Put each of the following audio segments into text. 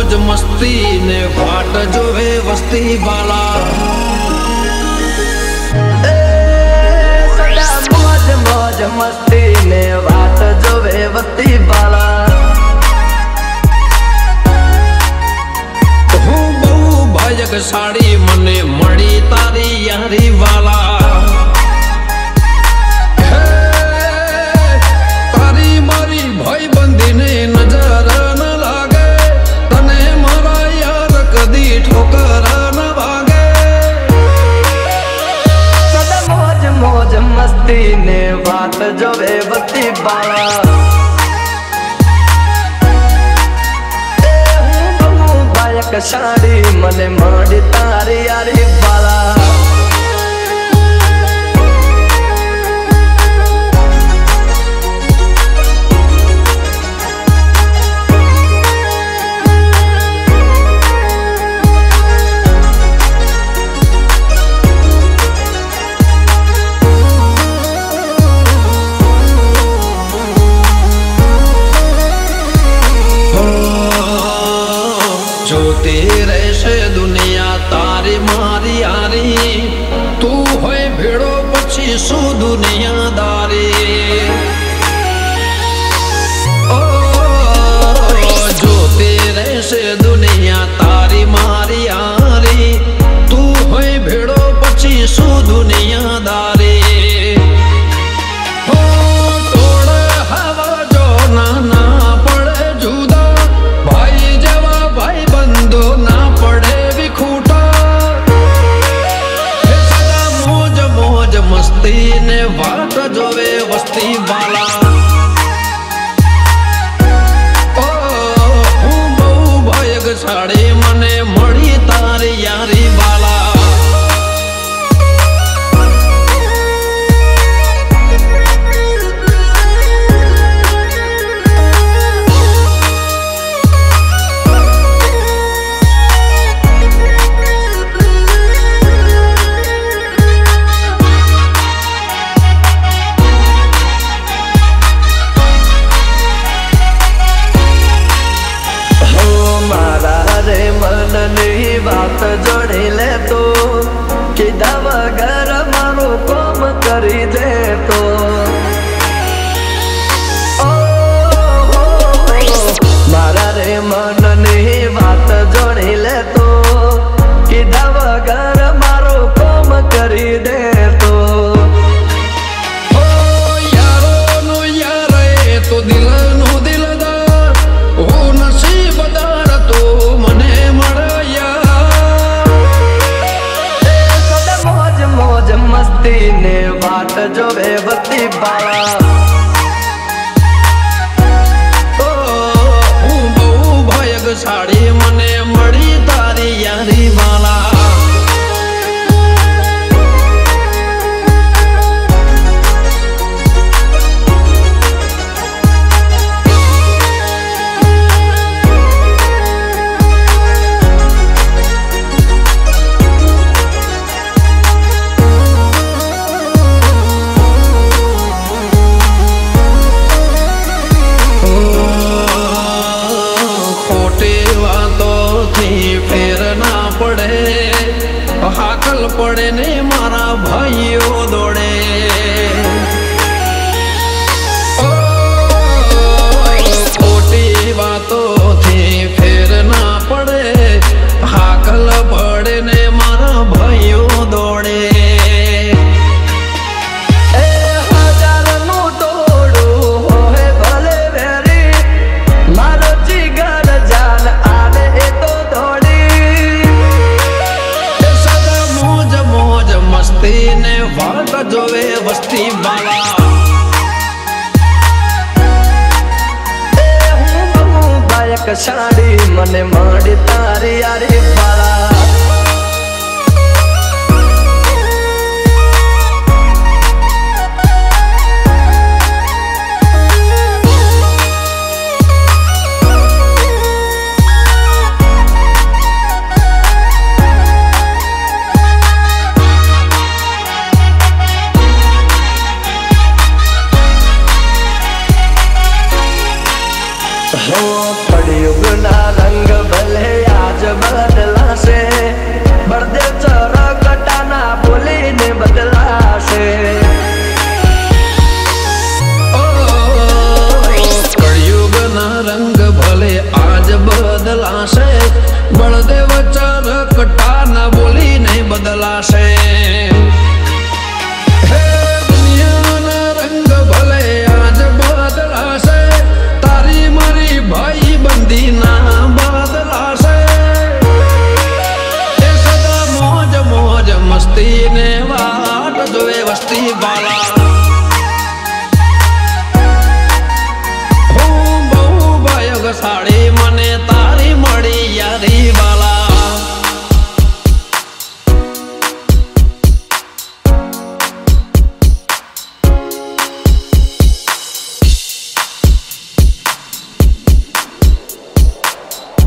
मौज मस्ती ने वाट जो है वस्ती वाला। सदा मौज मौज मस्ती ने वाट जो है वस्ती वाला। हूँ बहु भाजक साड़ी मने मड़ी तारी यारी वाला। तारी मारी भाई बंदी ने नजर न लागे, तने मारा यार कदी ठोकर न भागे। सदा मौज मौज मस्ती ने वाट जो है वस्ती वाला। साड़ी मने माड़ी तारी यारी वाला। जो तेरे से दुनिया तारी मारी यारी, तू होए भेड़ो पक्षी सु दुनियादारी। ओ जो तेरे से दुनिया तारी मारी यारी, तू होए भेड़ो पक्षी सु दुनियादारी। मस्ती ने वाट जो वे वस्ती वाला। ओ हूँ बहु भायग साड़ी मने मड़ी तारी यारी वाला। बात जोड़ी ले तो कि वगर मारो काम करी दे तो। मारा रे मन नहीं बात जोड़ी ले तो कि वगर मारो काम करी दे तो। यारो नो यारे तो दिल नो दिलदार, हो नसीबदार तो मने मर। मस्ती ने वाट जो है वस्ती वाला। ओ हूँ बहु भायग साड़ी मने मड़ी तारी यारी वाला। हाकल पड़े ने मारा भाइयों दौड़े। ओ खोटी बातों थी फिर ना पड़े, हाकल पड़े ने मारा भाइयों दौड़े। मस्ती ने वाट जो वे वस्ती वाला। हूँ बायक साड़ी मने माड़ी तारी यारी वाला। हो कलयुग ना रंग भले आज बदला से बड़दे चर कटाना बोली ने बदला से कलयुग ना रंग भले आज बदला से बड़दे चर कटाना बोली नहीं बदला से भाई बंदी ना बदला से सदा मौज मौज मस्ती ने वाट जोए वस्ती वाला हूँ बहु बायग साड़ी मने तारी मड़ी यारी वाला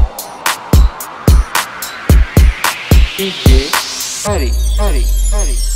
DJ Eddie.